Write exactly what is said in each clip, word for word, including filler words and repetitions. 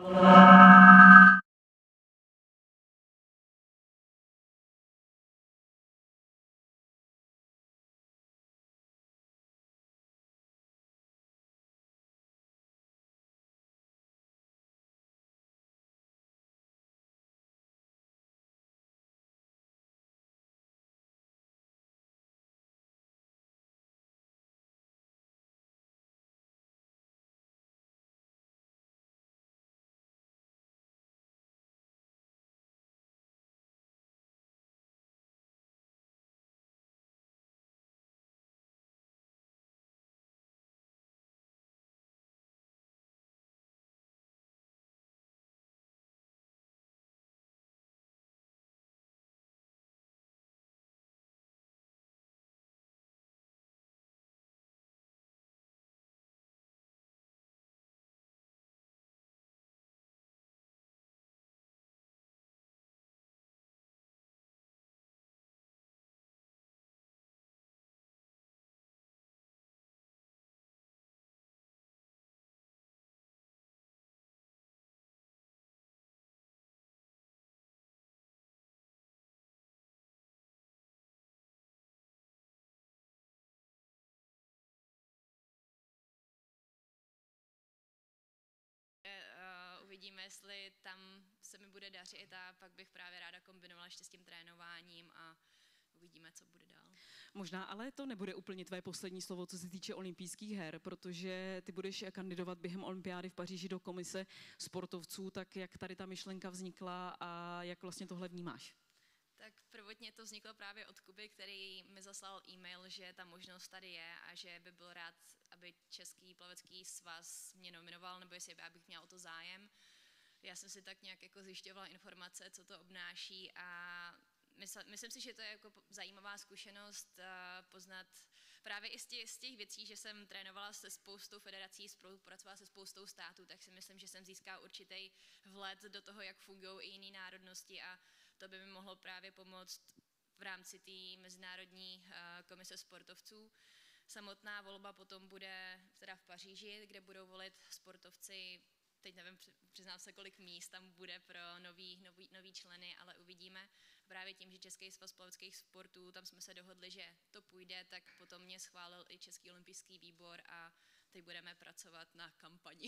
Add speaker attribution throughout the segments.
Speaker 1: Uvidíme, jestli tam se mi bude dařit a pak bych právě ráda kombinovala ještě s tím trénováním a uvidíme, co bude dál.
Speaker 2: Možná ale to nebude úplně tvé poslední slovo, co se týče olympijských her, protože ty budeš kandidovat během olympiády v Paříži do komise sportovců, tak jak tady ta myšlenka vznikla a jak vlastně tohle vnímáš?
Speaker 1: Tak prvotně to vzniklo právě od Kuby, který mi zaslal e-mail, že ta možnost tady je a že by byl rád, aby Český plavecký svaz mě nominoval, nebo jestli by bych měla o to zájem. Já jsem si tak nějak jako zjišťovala informace, co to obnáší a mysl, myslím si, že to je jako zajímavá zkušenost uh, poznat právě i z těch, z těch věcí, že jsem trénovala se spoustou federací, spolupracovala se spoustou států, tak si myslím, že jsem získala určitý vhled do toho, jak fungují i jiné národnosti a to by mi mohlo právě pomoct v rámci té mezinárodní uh, komise sportovců. Samotná volba potom bude teda v Paříži, kde budou volit sportovci, teď nevím, přiznám se, kolik míst tam bude pro nový, nový, nový členy, ale uvidíme. Právě tím, že Český svaz plaveckých sportů, tam jsme se dohodli, že to půjde, tak potom mě schválil i Český olympijský výbor a teď budeme pracovat na kampani.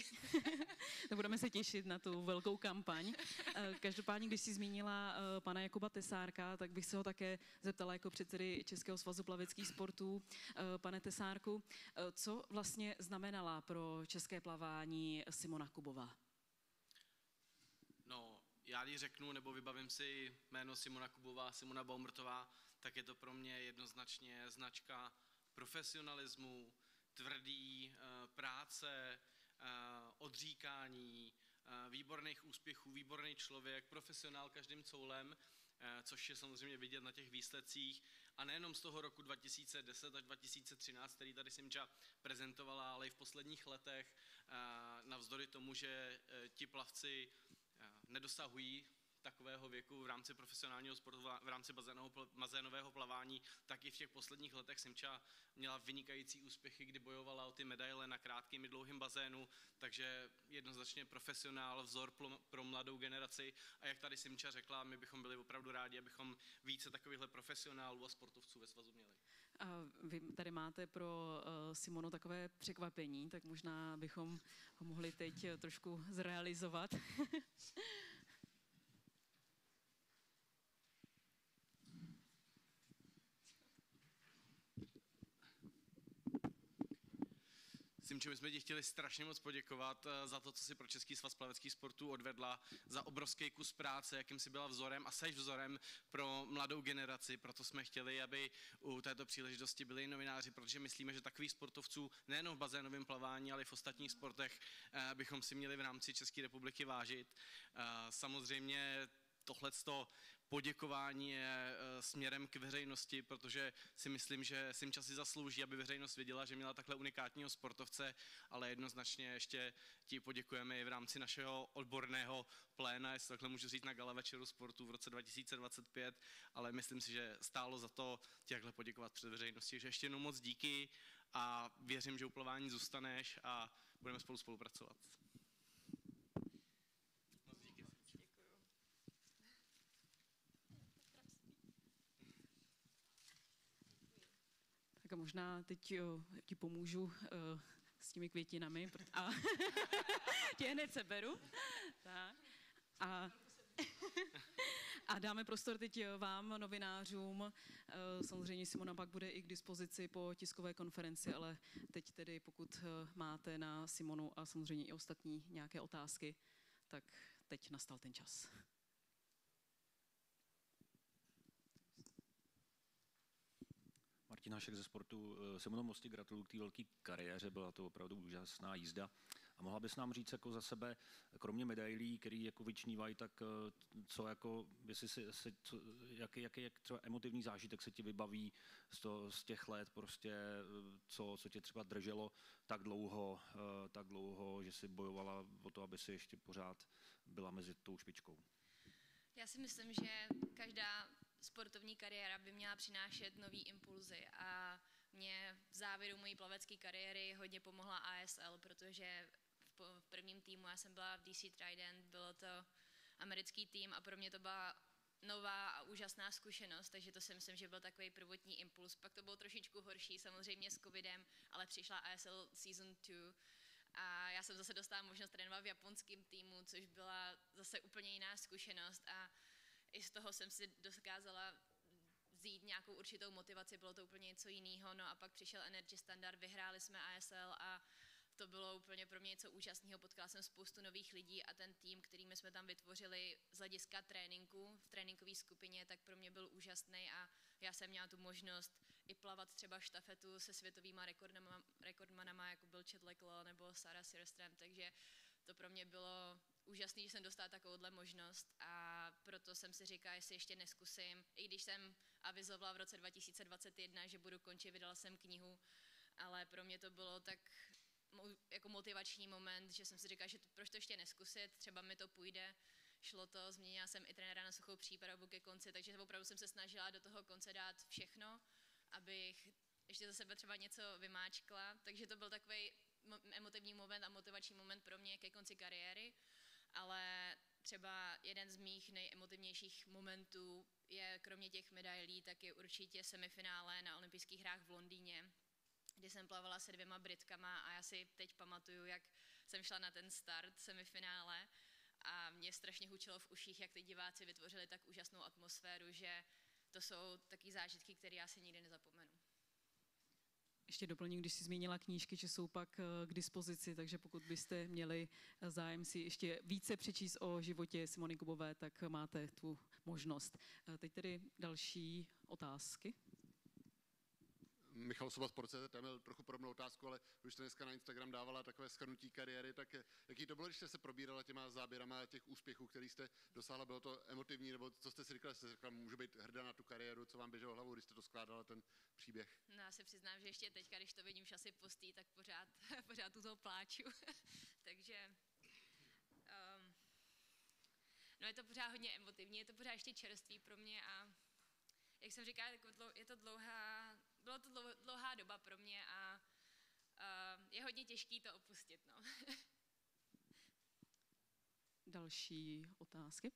Speaker 2: Budeme se těšit na tu velkou kampaň. Každopádně, když jsi zmínila pana Jakuba Tesárka, tak bych se ho také zeptala jako předsedy Českého svazu plaveckých sportů. Pane Tesárku, co vlastně znamenala pro české plavání Simona Kubová?
Speaker 3: No, já když řeknu, nebo vybavím si jméno Simona Kubová, Simona Baumrtová, tak je to pro mě jednoznačně značka profesionalismu, tvrdý uh, práce, uh, odříkání, uh, výborných úspěchů, výborný člověk, profesionál každým coulem, uh, což je samozřejmě vidět na těch výsledcích. A nejenom z toho roku dva tisíce deset až dva tisíce třináct, který tady Simča prezentovala, ale i v posledních letech, uh, navzdory tomu, že uh, ti plavci uh, nedosahují takového věku v rámci profesionálního sportu, v rámci bazénového plavání, tak i v těch posledních letech Simča měla vynikající úspěchy, kdy bojovala o ty medaile na krátkým i dlouhým bazénu, takže jednoznačně profesionál, vzor pro mladou generaci a jak tady Simča řekla, my bychom byli opravdu rádi, abychom více takovýchhle profesionálů a sportovců ve svazu měli.
Speaker 2: A vy tady máte pro Simonu takové překvapení, tak možná bychom ho mohli teď trošku zrealizovat.
Speaker 3: Simčo, my jsme ti chtěli strašně moc poděkovat za to, co jsi pro Český svaz plaveckých sportů odvedla, za obrovský kus práce, jakým jsi byla vzorem a seš vzorem pro mladou generaci, proto jsme chtěli, aby u této příležitosti byli novináři, protože myslíme, že takových sportovců nejenom v bazénovém plavání, ale i v ostatních sportech bychom si měli v rámci České republiky vážit. Samozřejmě tohleto poděkování je směrem k veřejnosti, protože si myslím, že Simča si zaslouží, aby veřejnost věděla, že měla takhle unikátního sportovce, ale jednoznačně ještě ti poděkujeme i v rámci našeho odborného pléna, jestli takhle můžu říct, na gala večeru sportu v roce dva tisíce dvacet pět, ale myslím si, že stálo za to ti takhle poděkovat před veřejností, že ještě jednou moc díky a věřím, že u plavání zůstaneš a budeme spolu spolupracovat.
Speaker 2: Tereska, možná teď jo, ti pomůžu uh, s těmi květinami a tě hned seberu. Tak. A, a dáme prostor teď vám, novinářům. Samozřejmě Simona pak bude i k dispozici po tiskové konferenci, ale teď tedy, pokud máte na Simonu a samozřejmě i ostatní nějaké otázky, tak teď nastal ten čas.
Speaker 4: Martin Hašek ze Sportu. Simono, moc ti gratuluju k té velké kariéře, byla to opravdu úžasná jízda. A mohla bys nám říct jako za sebe, kromě medailí, který jako vyčnívají, tak co jako, jestli si, se, co, jaký, jaký jak třeba emotivní zážitek se ti vybaví z, to, z těch let, prostě, co, co tě třeba drželo tak dlouho, tak dlouho, že jsi bojovala o to, aby si ještě pořád byla mezi tou špičkou?
Speaker 1: Já si myslím, že každá sportovní kariéra by měla přinášet nový impulzy a mě v závěru mojí plavecké kariéry hodně pomohla A S L, protože v prvním týmu já jsem byla v D C Trident, bylo to americký tým a pro mě to byla nová a úžasná zkušenost, takže to si myslím, že byl takový prvotní impuls. Pak to bylo trošičku horší, samozřejmě s covidem, ale přišla A S L Season two a já jsem zase dostala možnost trénovat v japonském týmu, což byla zase úplně jiná zkušenost a i z toho jsem si dokázala vzít nějakou určitou motivaci, bylo to úplně něco jiného, no a pak přišel Energy Standard, vyhráli jsme A S L a to bylo úplně pro mě něco úžasného, potkala jsem spoustu nových lidí a ten tým, který my jsme tam vytvořili z hlediska tréninku, v tréninkové skupině, tak pro mě byl úžasný a já jsem měla tu možnost i plavat třeba štafetu se světovýma rekordama, rekordmanama, jako byl Chet Leclerc nebo Sarah Sierström, takže to pro mě bylo úžasný, že jsem dostala takovouhle možnost a proto jsem si říkala, jestli ještě neskusím, i když jsem avizovala v roce dva tisíce dvacet jedna, že budu končit, vydala jsem knihu, ale pro mě to bylo tak jako motivační moment, že jsem si říkala, že to, proč to ještě neskusit, třeba mi to půjde, šlo to, změnila jsem i trenéra na suchou přípravu ke konci, takže opravdu jsem se snažila do toho konce dát všechno, abych ještě za sebe třeba něco vymáčkla, takže to byl takový emotivní moment a motivační moment pro mě ke konci kariéry, ale třeba jeden z mých nejemotivnějších momentů je kromě těch medailí, tak je určitě semifinále na olympijských hrách v Londýně, kdy jsem plavala se dvěma Britkama a já si teď pamatuju, jak jsem šla na ten start semifinále a mě strašně hučelo v uších, jak ty diváci vytvořili tak úžasnou atmosféru, že to jsou taky zážitky, které já si nikdy nezapomenu.
Speaker 2: Ještě doplním, když jsi zmínila knížky, že jsou pak k dispozici, takže pokud byste měli zájem si ještě více přečíst o životě Simony Kubové, tak máte tu možnost. Teď tedy další otázky.
Speaker 5: Michal Soba z Sport tečka cé zet, tam měl trochu podobnou otázku, ale už jste dneska na Instagram dávala takové shrnutí kariéry, tak jaký to bylo, když jste se probírala těma záběrama těch úspěchů, který jste dosáhla, bylo to emotivní, nebo co jste si říkala, jste si říkala, můžu být hrdá na tu kariéru, co vám běželo hlavou, když jste to skládala, ten příběh?
Speaker 1: No, já se přiznám, že ještě teďka, když to vidím časy postý, tak pořád, pořád tu toho pláču, takže um, no je to pořád hodně emotivní, je to pořád ještě čerstvý pro mě a jak jsem říkala, je to dlouhá, bylo to dlouhá doba pro mě a uh, je hodně těžký to opustit, no.
Speaker 2: Další otázky?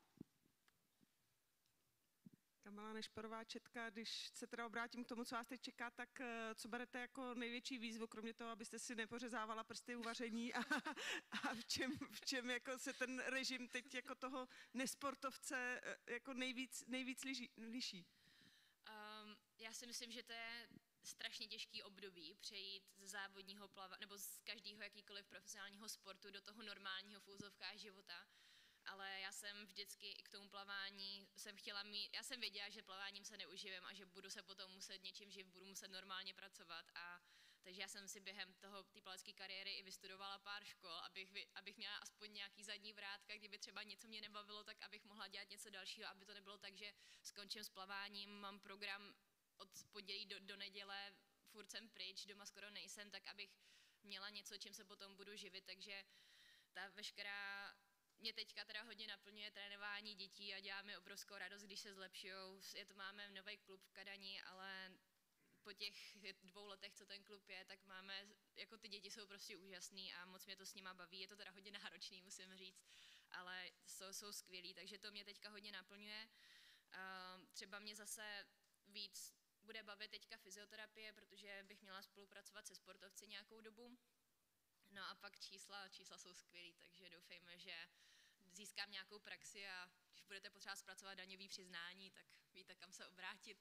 Speaker 6: Kamila Nešperová, Četka, když se teda obrátím k tomu, co vás teď čeká, tak co berete jako největší výzvu, kromě toho, abyste si nepořezávala prsty u vaření a, a v čem, v čem jako se ten režim teď jako toho nesportovce jako nejvíc, nejvíc liší, liší?
Speaker 1: Um, já si myslím, že to je strašně těžký období přejít z závodního plava, nebo z každého jakýkoliv profesionálního sportu do toho normálního v úzovkách života. Ale já jsem vždycky i k tomu plavání jsem chtěla mít, já jsem věděla, že plaváním se neuživím a že budu se potom muset něčím živit, budu muset normálně pracovat a takže já jsem si během toho té plavecké kariéry i vystudovala pár škol, abych, abych měla aspoň nějaký zadní vrátka, kdyby třeba něco mě nebavilo, tak abych mohla dělat něco dalšího, aby to nebylo tak, že skončím s plaváním, mám program od pondělí do, do neděle, furt jsem pryč, doma skoro nejsem, tak abych měla něco, čím se potom budu živit, takže ta veškerá mě teďka teda hodně naplňuje trénování dětí a děláme obrovskou radost, když se zlepšujou. Je to, máme nový klub v Kadani, ale po těch dvou letech, co ten klub je, tak máme, jako ty děti jsou prostě úžasný a moc mě to s nima baví. Je to teda hodně náročný, musím říct, ale jsou, jsou skvělí, takže to mě teďka hodně naplňuje. Uh, třeba mě zase víc bude bavit teďka fyzioterapie, protože bych měla spolupracovat se sportovci nějakou dobu. No a pak čísla, čísla jsou skvělý, takže doufejme, že získám nějakou praxi a když budete potřebovat zpracovat daňový přiznání, tak víte, kam se obrátit.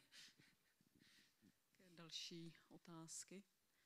Speaker 2: Další otázky.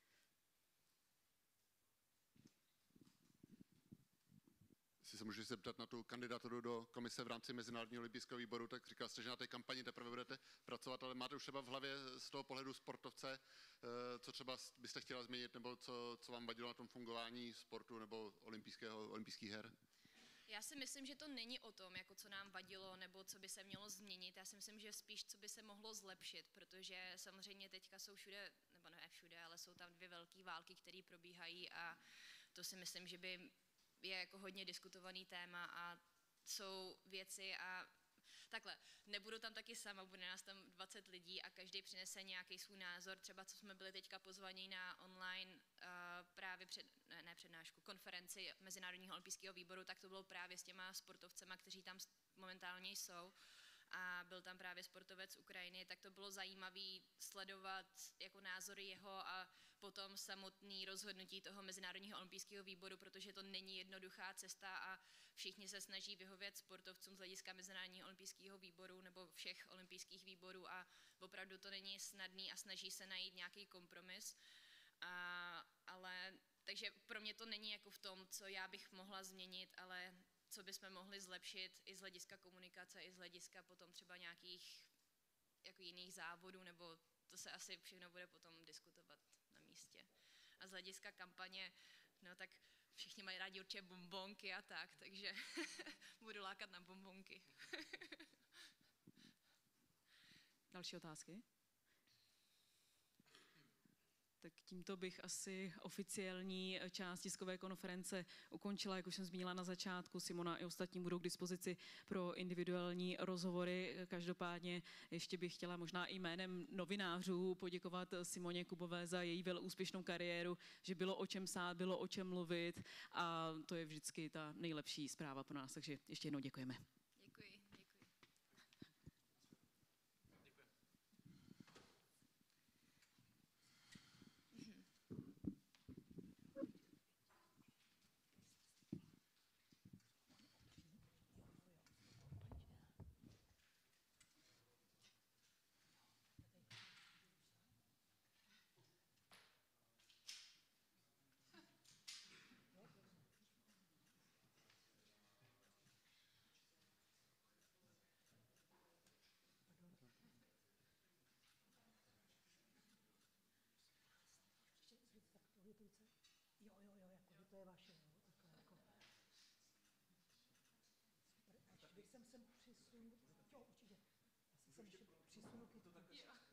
Speaker 5: Jestli se můžu zeptat na tu kandidaturu do komise v rámci Mezinárodního olympijského výboru, tak říkal jste, že na té kampani teprve budete pracovat, ale máte už třeba v hlavě z toho pohledu sportovce, co třeba byste chtěla změnit, nebo co, co vám vadilo na tom fungování sportu nebo olympijského, olympijských her?
Speaker 1: Já si myslím, že to není o tom, jako co nám vadilo, nebo co by se mělo změnit. Já si myslím, že spíš, co by se mohlo zlepšit, protože samozřejmě teďka jsou všude, nebo ne všude, ale jsou tam dvě velké války, které probíhají a to si myslím, že by je jako hodně diskutovaný téma a jsou věci a takhle, nebudu tam taky sama, bude nás tam dvacet lidí a každý přinese nějaký svůj názor, třeba co jsme byli teďka pozvaní na online uh, právě před, ne, ne přednášku, konferenci Mezinárodního olympijského výboru, tak to bylo právě s těma sportovcema, kteří tam momentálně jsou a byl tam právě sportovec z Ukrajiny, tak to bylo zajímavé sledovat jako názory jeho a potom samotný rozhodnutí toho Mezinárodního olympijského výboru, protože to není jednoduchá cesta a všichni se snaží vyhovět sportovcům z hlediska Mezinárodního olympijského výboru nebo všech olympijských výborů a opravdu to není snadný a snaží se najít nějaký kompromis. A, ale takže pro mě to není jako v tom, co já bych mohla změnit, ale co bychom mohli zlepšit i z hlediska komunikace, i z hlediska potom třeba nějakých jako jiných závodů, nebo to se asi všechno bude potom diskutovat na místě. A z hlediska kampaně, no tak všichni mají rádi určitě bombonky a tak, takže budu lákat na bombonky.
Speaker 2: Další otázky? Tak tímto bych asi oficiální část tiskové konference ukončila, jak už jsem zmínila na začátku. Simona i ostatní budou k dispozici pro individuální rozhovory. Každopádně ještě bych chtěla možná i jménem novinářů poděkovat Simoně Kubové za její velúspěšnou kariéru, že bylo o čem psát, bylo o čem mluvit a to je vždycky ta nejlepší zpráva pro nás, takže ještě jednou děkujeme.
Speaker 1: Děkuji, děkuji.
Speaker 7: Jo, jo, jo, jako, to je vaše, jo, takhle, jako. Super, až bych sem sem přisunul, jo, určitě, já jsem sem ještě přisunul kytku.